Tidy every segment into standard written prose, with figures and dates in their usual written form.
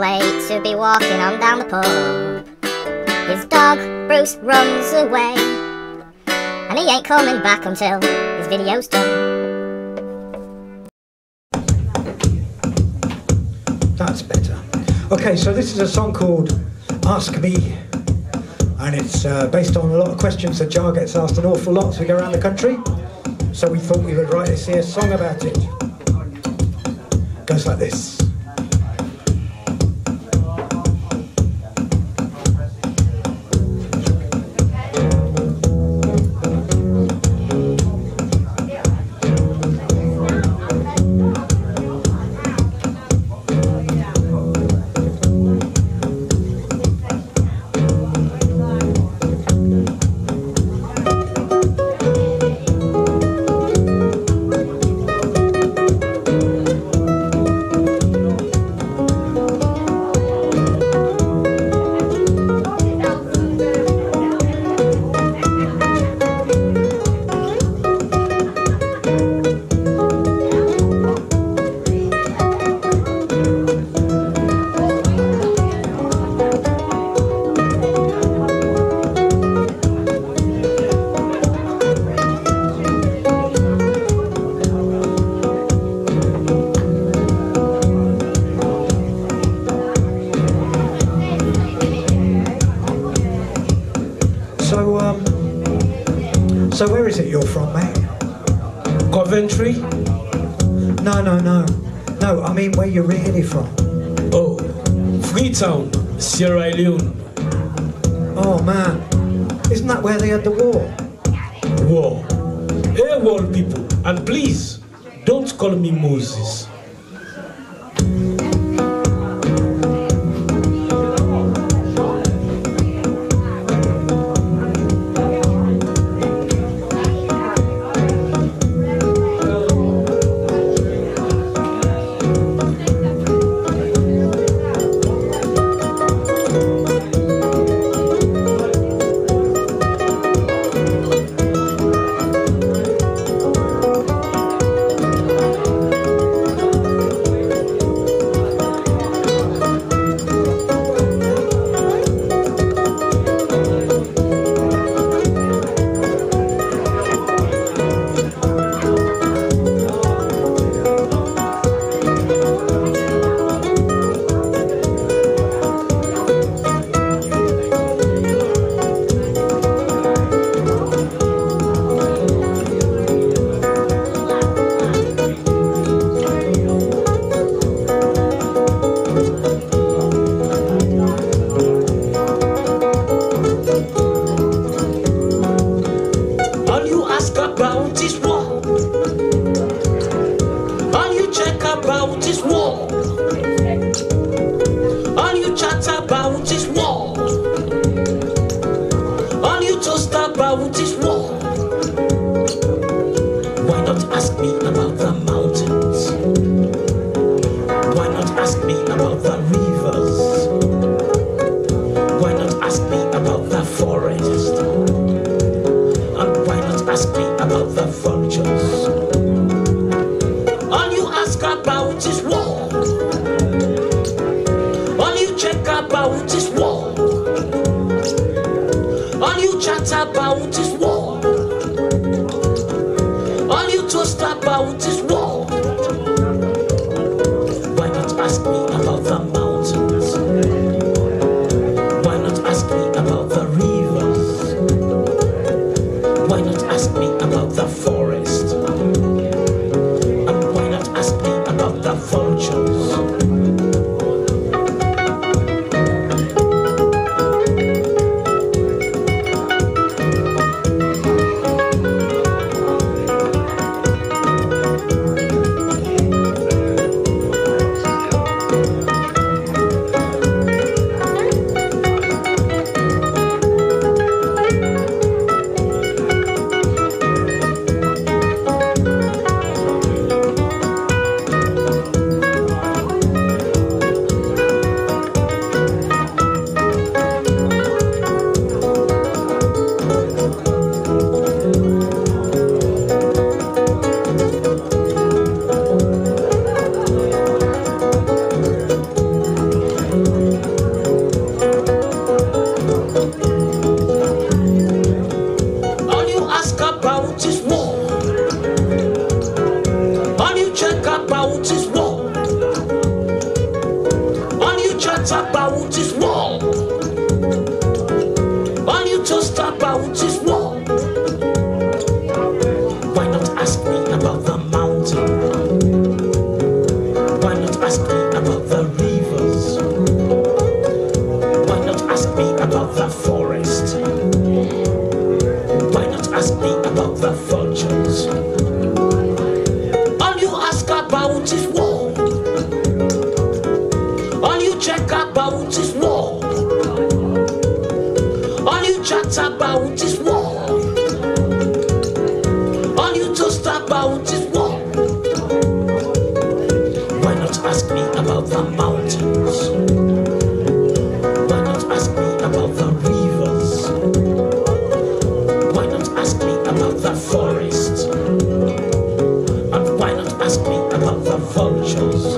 late to be walking on down the pub. His dog, Bruce, runs away, and he ain't coming back until his video's done. That's better. Okay, so this is a song called Ask Me, and it's based on a lot of questions that Jah gets asked an awful lot as we go around the country. So we thought we would write this here song about it. Goes like this. So where is it you're from, mate? Coventry? No, I mean where you're really from. Oh, Freetown, Sierra Leone. Oh man, isn't that where they had the war? War? Hey, war people, and please, don't call me Moses. Forest, and why not ask me about the vultures? the rivers? Why not ask me about the forest? Why not ask me about the vultures? All you ask about is war. All you check about is war. All you chat about is war. All you toast about is war. Why not ask me about the mountains? Why not ask me about the rivers? Why not ask me about the forest? And why not ask me about the vultures?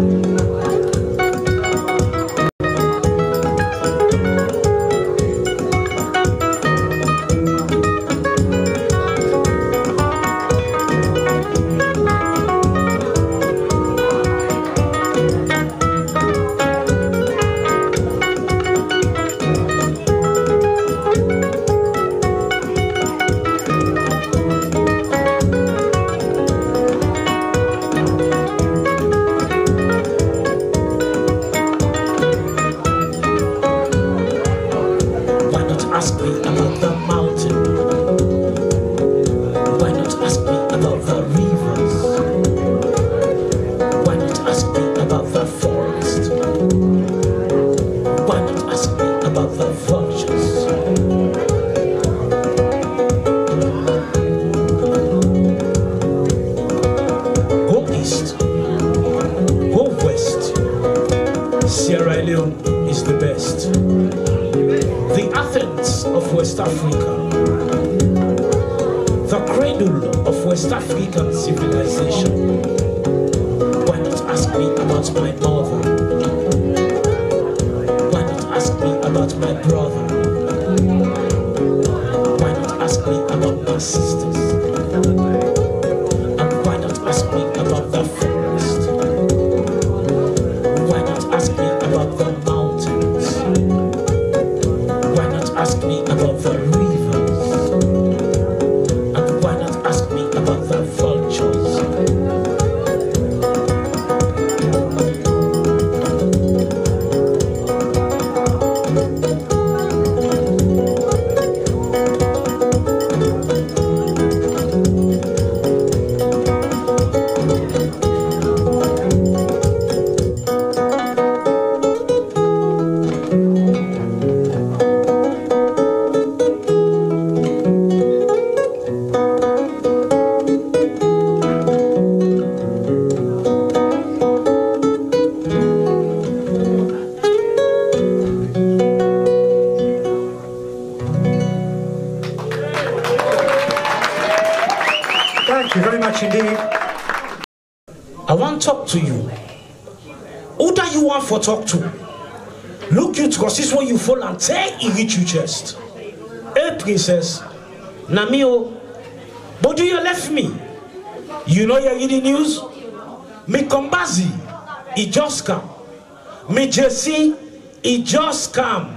To you. Who do you want for talk to? Look you because this one you fall and take it reach you chest. Hey princess, Namio, but do you left me? You know you're reading news? Me Kombazi, he just come. Me Jesse, he just come.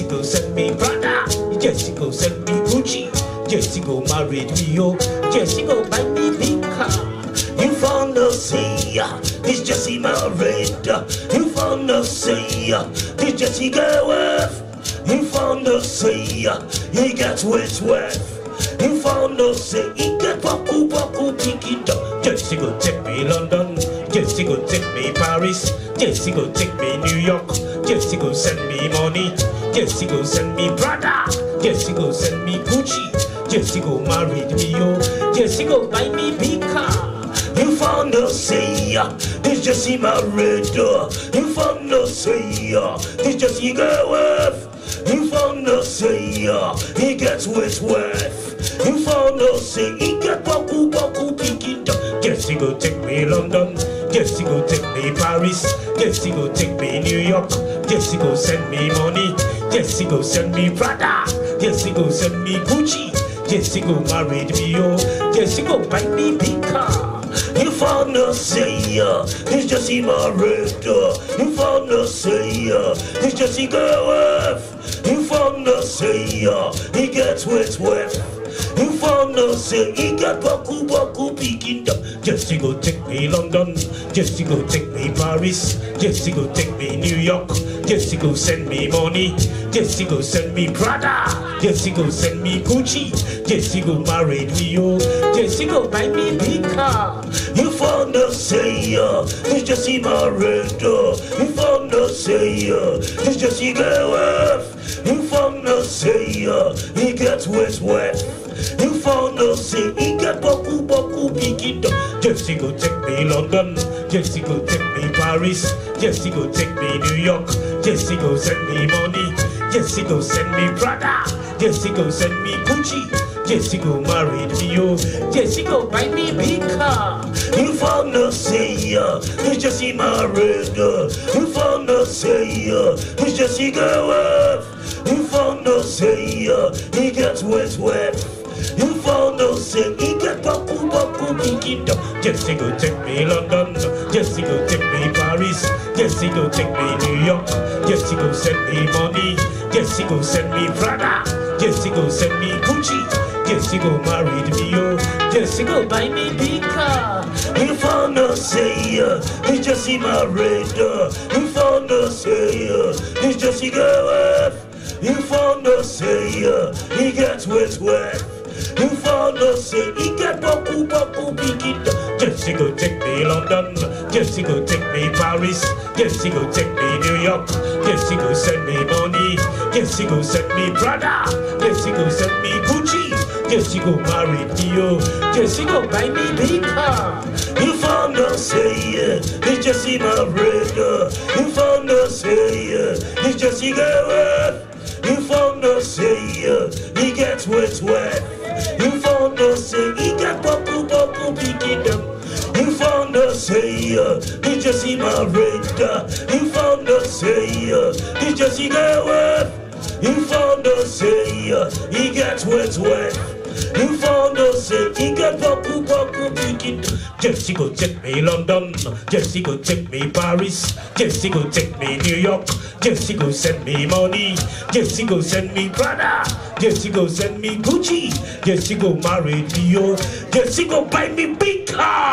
Jessica send me Prada, Jessica send me Gucci, Jessica married me, oh, Jessica buy me big car. You found the sea, this Jessie married. You found the sea, this Jessie go with. You found the sea, he gets wet. You found the sea, he get baku, pick it up. Jessie go take me London, Jessie go take me Paris, Jessie go take me New York, Jessie go send me money, Jessie go send me Prada, Jessie go send me Gucci, Jessie go married me, oh, Jessie go buy me big car. You found the sea, this Jessie married. You found the sea, this Jessie go with. You found the sea, he gets wet. You found the sea, he get baku, pick it up. Jessie go take me London, Jessie go take me Paris, Jessie go take me New York, Jessie go send me money, Jessie go send me Prada, Jessie go send me Gucci, Jessie go married me, oh, Jessie go buy me big car. You found the sea, this Jessie married. You found the sea, this Jessie go with. You found the sea, he gets wet. You found the sea, he get baku, picking up. Jessie go take me London, Jessie go take me Paris, Jessie go take me New York, Jessie go send me money, Jessie go send me Prada, Jessie go send me Gucci, Jessie go married me, oh, Jessie go buy me big car. You found the sea, this Jessie married. You found the sea, this Jessie go with. You found the sea, he gets wet. You found the sea, he get baku, pick it up. Jessie go take me London, Jessie go take me Paris, Jessie go take me New York, Jessie go send me money, Jessie go send me Prada, Jessie go send me Gucci, Jessie go married me, oh, Jessie go buy me big car. You found the sea, this Jessie married. You found the sea, this Jessie go with. You found the sea, he gets wet. You found the sea, he get baku, pick it up. Jessie go take me London, Jessie go take me Paris, Jessie go take me New York, Jessie go send me money, Jessie go send me Prada, Jessie go send me Gucci, Jessie go married me, oh, Jessie go buy me big car. You found the sea, this Jessie married. You found the sea, this Jessie go with. You found the sea, he gets wet. You found the sea, he get baku, pick it up. Jessie go take me London, Jessie go take me Paris, Jessie go take me New York, Jessie go send me money, Jessie go send me Prada, Jessie go send me Gucci, Jessie go marry me, oh, Jessie go buy me big car. You found the sea, it's Jessie married. You found the sea, it's Jessie go. You found the sea, he gets wet. You found the sea, he get baku, pick it up. You found the sea, he Jessie married. You found the sea, he Jessie go. You found the sea, he gets wet. You found the sea, he get baku, pick it up. Jessie go take me London, Jessie go take me Paris, Jessie go take me New York, Jessie go send me money, Jessie go send me Prada, Jessie go send me Gucci, Jessie go marry me, oh, Jessie go buy me big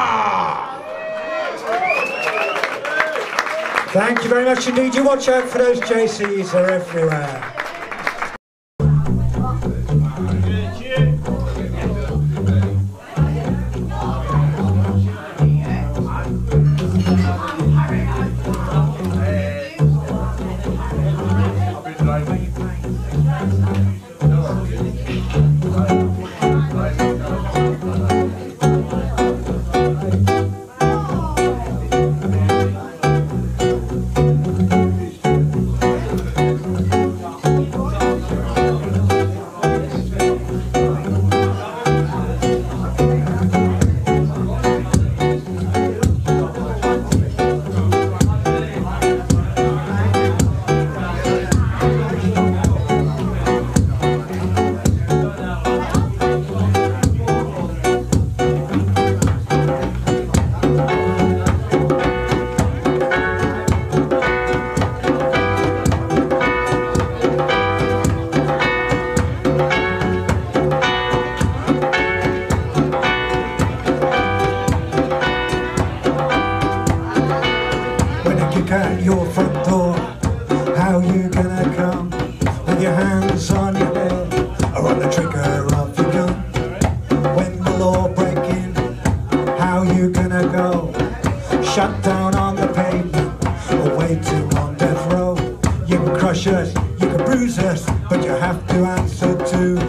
car. Thank you very much indeed. You watch out for those JCs, they're everywhere. hands on your head or on the trigger of your gun. When the law break in, how you gonna go? Shut down on the pavement or waiting on death row. You can crush us, you can bruise us, but you have to answer to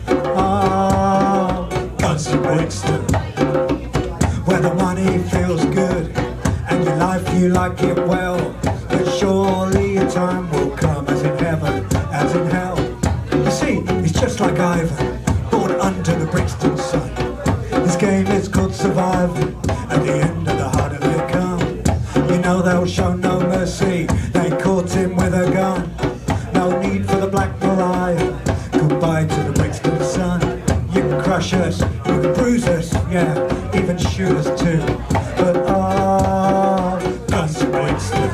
guns to Brixton, where the money feels good and your life you like it well. But surely your time will come, as in heaven, as in hell. You see, it's just like Ivan, born under the Brixton sun. This game is called surviving. At the end of the harder they come, you know they'll show no mercy. They caught him with a gun. No need for the Black Mariah. Goodbye to the Brixton sun. You can crush us, you can bruise us, yeah, even shoot us too. But guns to Brixton.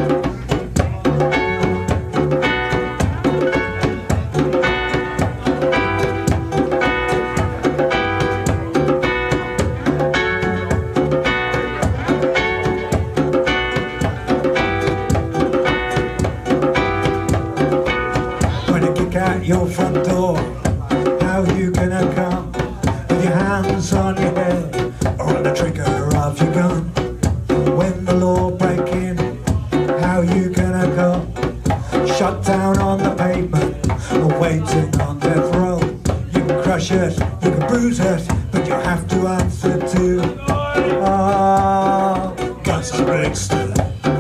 Your front door, how you gonna come? With your hands on your head or on the trigger of your gun. When the law break in, how you gonna go? Shut down on the pavement or waiting on death row. You can crush us, you can bruise us, but you have to answer to guns to Brixton.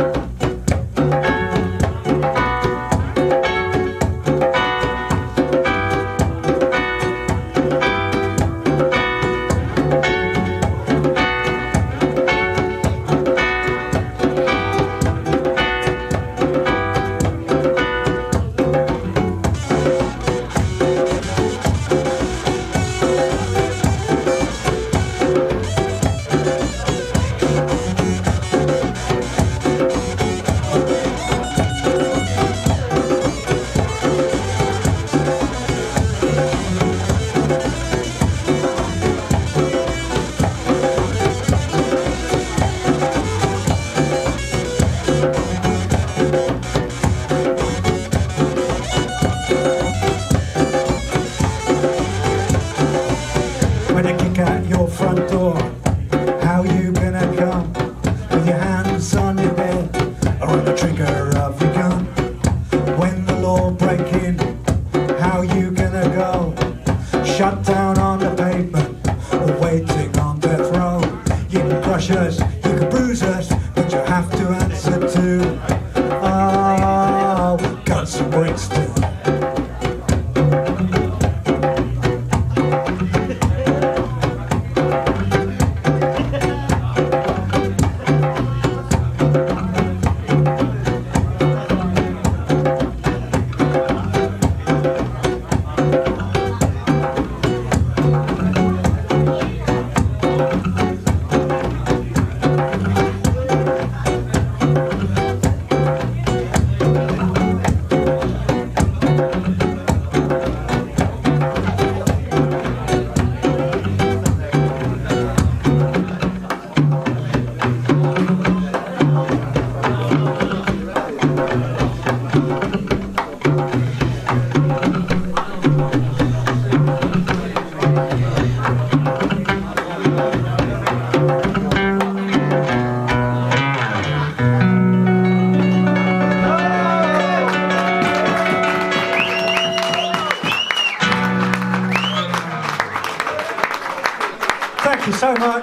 So much.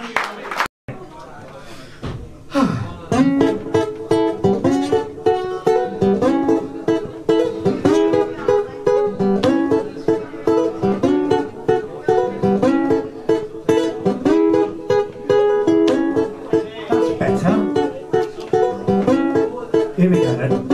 That's better. Here we go then.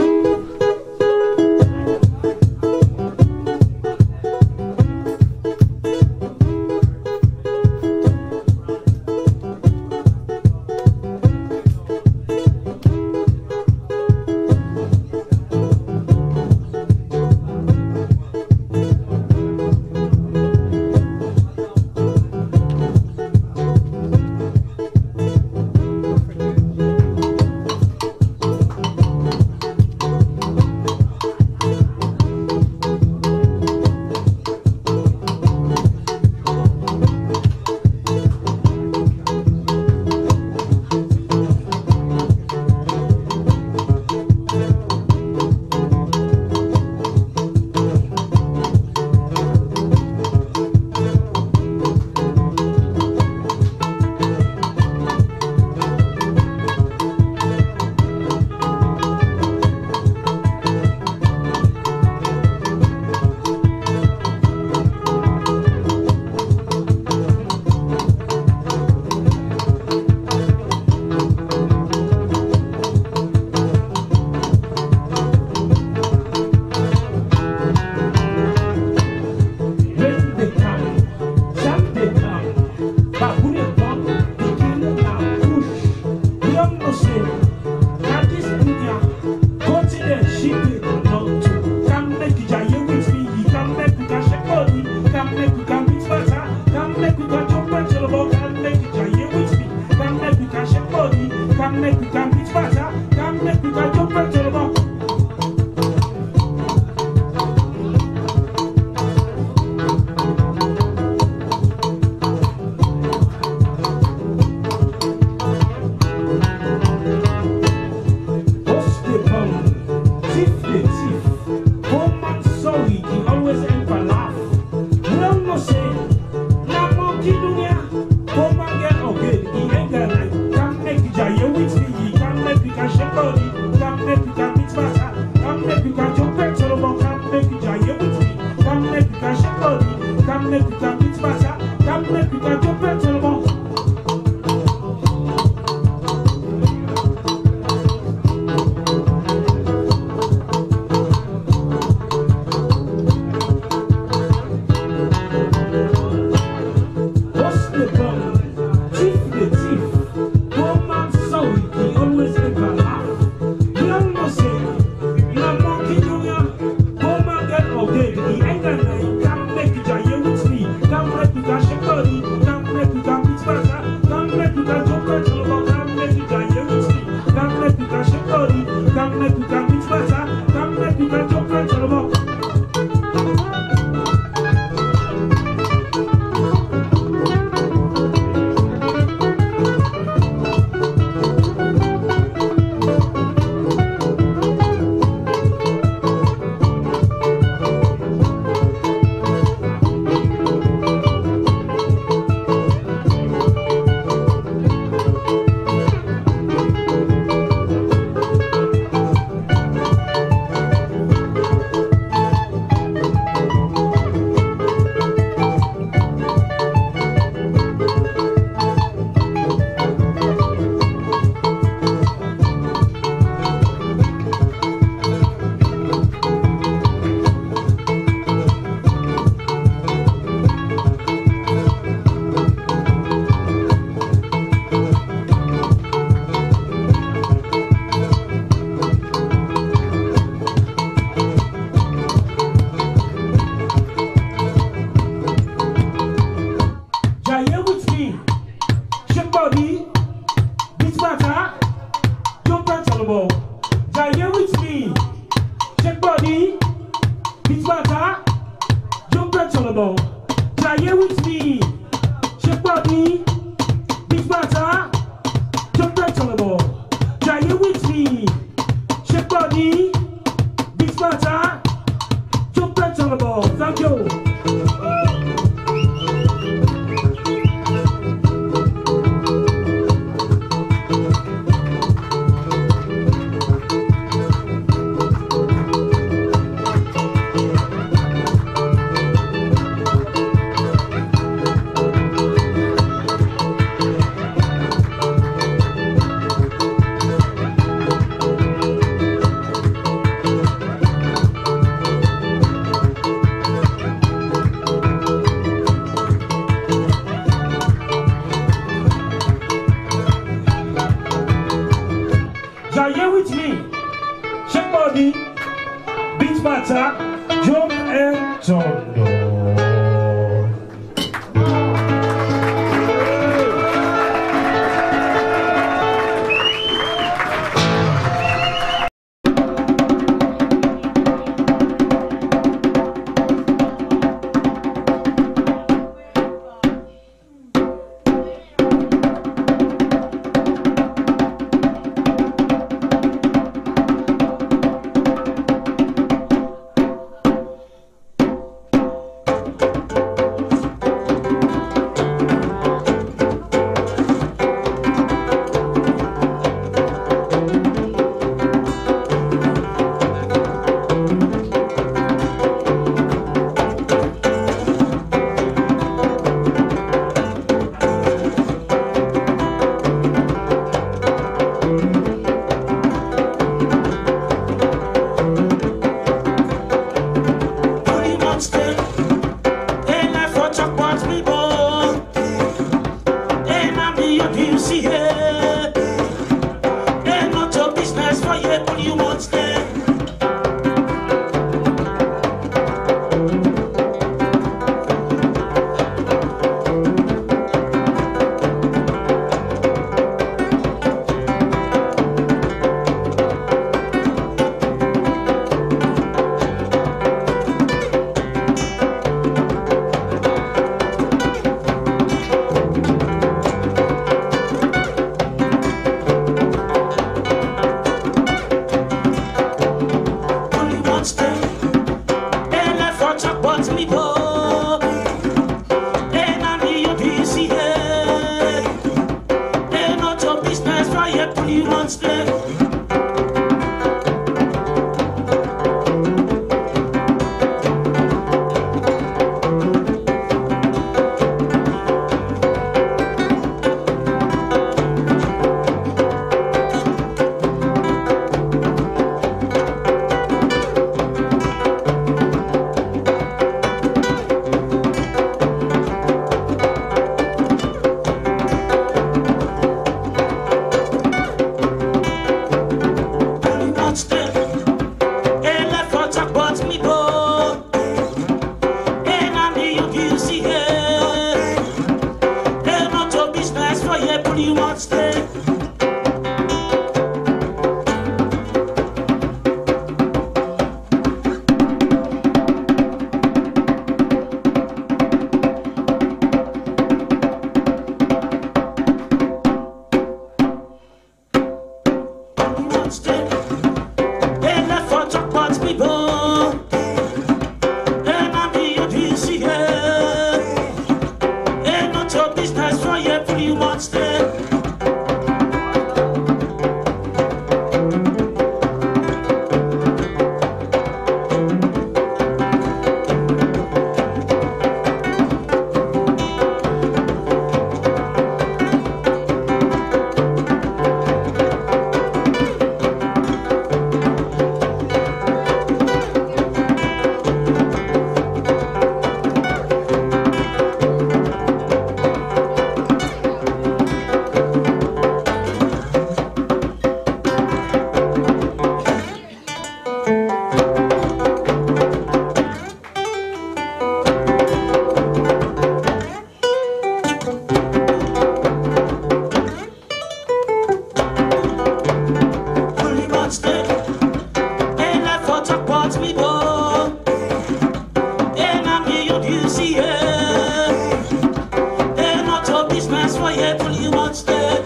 why you pull you much there.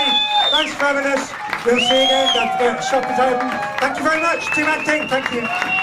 We'll see you again. Don't forget, shop is open. Thank you very much. TwoManTing. Thank you.